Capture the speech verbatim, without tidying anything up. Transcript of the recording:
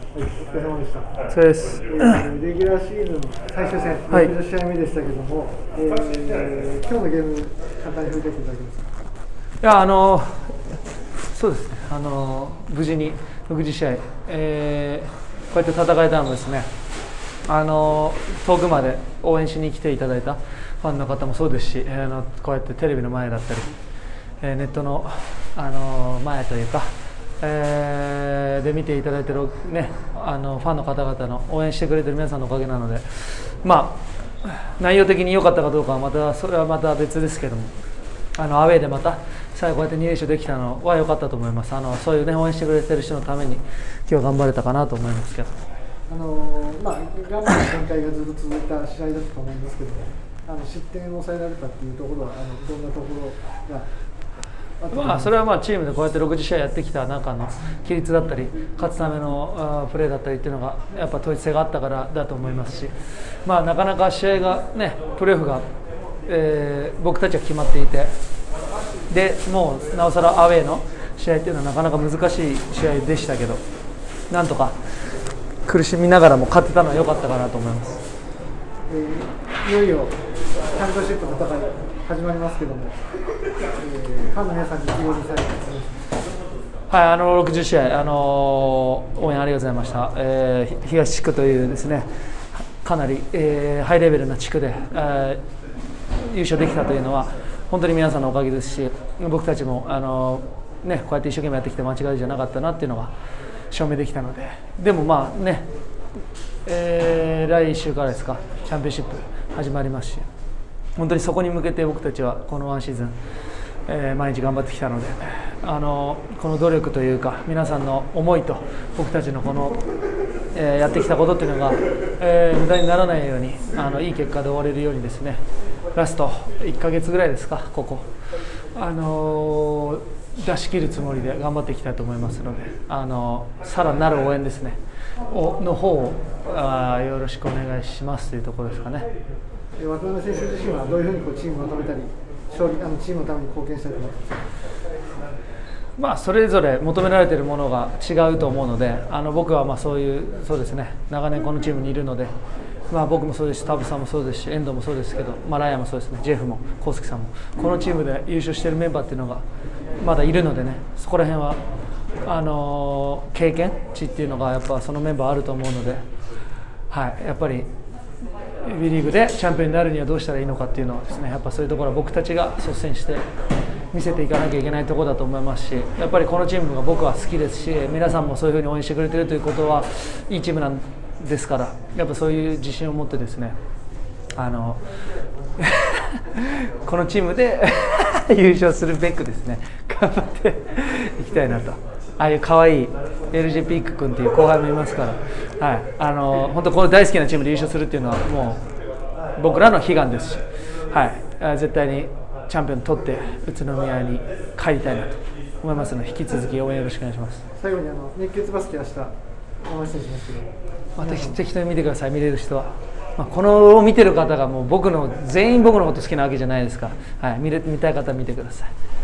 お疲れ様でした。 お疲れです。 レギュラーシーズン最終戦、 はい、 ろくじゅっ試合目でしたけども、えー、今日のゲーム、簡単に振り返っていただけますか。 いや、あのそうですね、あの無事にろくじゅっ試合、えー、こうやって戦えたのですね、あの遠くまで応援しに来ていただいたファンの方もそうですし、あのこうやってテレビの前だったり、えー、ネットの、あの前というか、えー、で見ていただいている、ね、あのファンの方々の応援してくれている皆さんのおかげなので、まあ、内容的に良かったかどうかはまたそれはまた別ですけども、あのアウェーでまた最後こうやってに連勝できたのは良かったと思います。あのそういう、ね、応援してくれている人のために今日頑張れたかなと思いますけど、 あのーまあ、頑張る展開がずっと続いた試合だったと思うんですけども、あの失点を抑えられたというところは、あのどんなところが。 まあ、それはまあチームでこうやってろくじゅっ試合やってきた中の規律だったり勝つためのプレーだったりっていうのがやっぱ統一性があったからだと思いますし、まあ、なかなか試合が、ね、プレーオフが、えー、僕たちは決まっていて、でもうなおさらアウェーの試合っていうのはなかなか難しい試合でしたけど、なんとか苦しみながらも勝てたのは良かったかなと思います。 えー、いよいよチャンピオンシップの戦い始まりますけども、えー、ファンの皆さんに意気込みされてますね。 はい、あのろくじゅっ試合、あの応援ありがとうございました。えー、東地区というですね、かなり、えー、ハイレベルな地区で、えー、優勝できたというのは本当に皆さんのおかげですし、僕たちもあの、ね、こうやって一生懸命やってきて間違いじゃなかったなっていうのが証明できたので、でもまあね、えー、来週からですか、チャンピオンシップ始まりますし、本当にそこに向けて僕たちはこのワンシーズン、えー、毎日頑張ってきたので、あのこの努力というか皆さんの思いと僕たちのこの、えー、やってきたことっていうのが、えー、無駄にならないように、あのいい結果で終われるようにですね、ラストいっかげつぐらいですか、ここ、あのー、出し切るつもりで頑張っていきたいと思いますので、あのー、さらなる応援ですねをの方をあよろしくお願いしますというところですかね。 渡辺選手自身はどういうふうにこうチームをまとめたり、勝利あのチームのために貢献したりとか。 まあ、それぞれ求められているものが違うと思うので、あの僕はまあそういうそうですね、長年このチームにいるので、まあ、僕もそうですし、田臥さんもそうですし、遠藤もそうですけど、まあ、ライアンもそうですね、ジェフも康介さんもこのチームで優勝しているメンバーっていうのがまだいるのでね、そこら辺はあのー、経験値っていうのがやっぱそのメンバーあると思うので、はい、やっぱりBリーグでチャンピオンになるにはどうしたらいいのかっていうのはですね、やっぱそういうところは僕たちが率先して見せていかなきゃいけないところだと思いますし、やっぱりこのチームが僕は好きですし、皆さんもそういうふうに応援してくれているということはいいチームなんですから、やっぱそういう自信を持ってですね、あのこのチームで優勝するべくですね、頑張っていきたいなと。ああいう可愛い エルジー ピーク君っていう後輩もいますから、はい、あの本当この大好きなチームで優勝するっていうのはもう僕らの悲願ですし、はい、絶対にチャンピオン取って宇都宮に帰りたいなと思いますので、引き続き応援よろしくお願いします。 最後にあの熱血バスケ明日お話ししますけど、 まあ、適当に見てください、見れる人は。まあ、このを見てる方がもう僕の全員僕のこと好きなわけじゃないですから、はい、見れ見たい方は見てください。